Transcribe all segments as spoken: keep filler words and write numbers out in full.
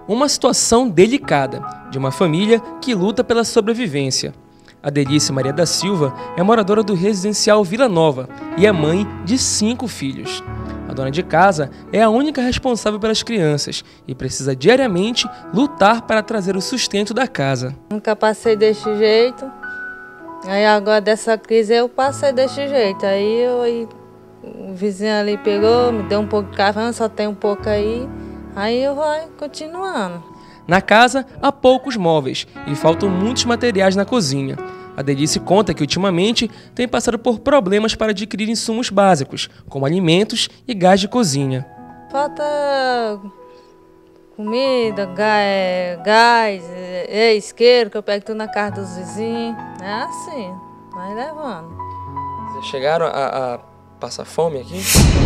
Uma situação delicada de uma família que luta pela sobrevivência. A Delícia Maria da Silva é moradora do residencial Vila Nova e é mãe de cinco filhos. A dona de casa é a única responsável pelas crianças e precisa diariamente lutar para trazer o sustento da casa. Nunca passei desse jeito, aí agora dessa crise eu passei desse jeito. Aí, eu, aí o vizinho ali pegou, me deu um pouco de café, só tem um pouco aí, aí eu vou continuando. Na casa há poucos móveis e faltam muitos materiais na cozinha. A Delícia conta que ultimamente tem passado por problemas para adquirir insumos básicos, como alimentos e gás de cozinha. Falta comida, gás, gás é, isqueiro, que eu pego tudo na casa dos vizinhos. É assim, vai levando. Vocês chegaram a, a passar fome aqui?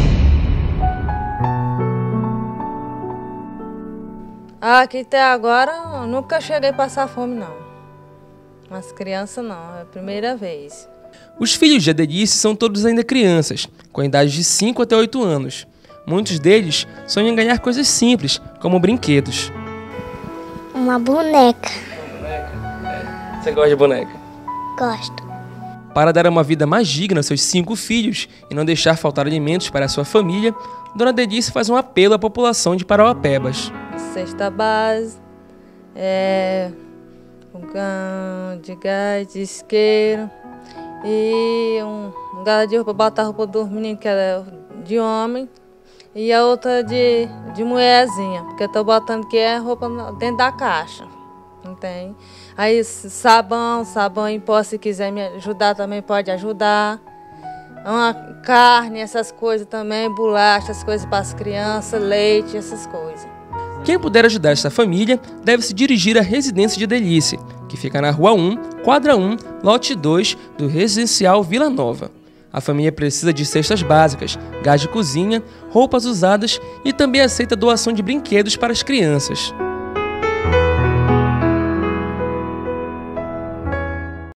Aqui até agora eu nunca cheguei a passar fome, não. Mas criança não, é a primeira vez. Os filhos de Delícia são todos ainda crianças, com idade de cinco até oito anos. Muitos deles sonham em ganhar coisas simples, como brinquedos. Uma boneca. Uma boneca? Você gosta de boneca? Gosto. Para dar uma vida mais digna aos seus cinco filhos e não deixar faltar alimentos para a sua família, Dona Delícia faz um apelo à população de Parauapebas. Cesta base, é, um de gás, de isqueiro e um, um gala de roupa, botar a roupa dos meninos, que é de homem, e a outra de, de mulherzinha, porque eu tô botando que é roupa dentro da caixa, não tem? Aí sabão, sabão em pó, se quiser me ajudar também pode ajudar. Uma carne, essas coisas também, bolacha, essas coisas para as crianças, leite, essas coisas. Quem puder ajudar esta família deve se dirigir à residência de Delícia, que fica na Rua um, Quadra um, Lote dois, do residencial Vila Nova. A família precisa de cestas básicas, gás de cozinha, roupas usadas e também aceita doação de brinquedos para as crianças.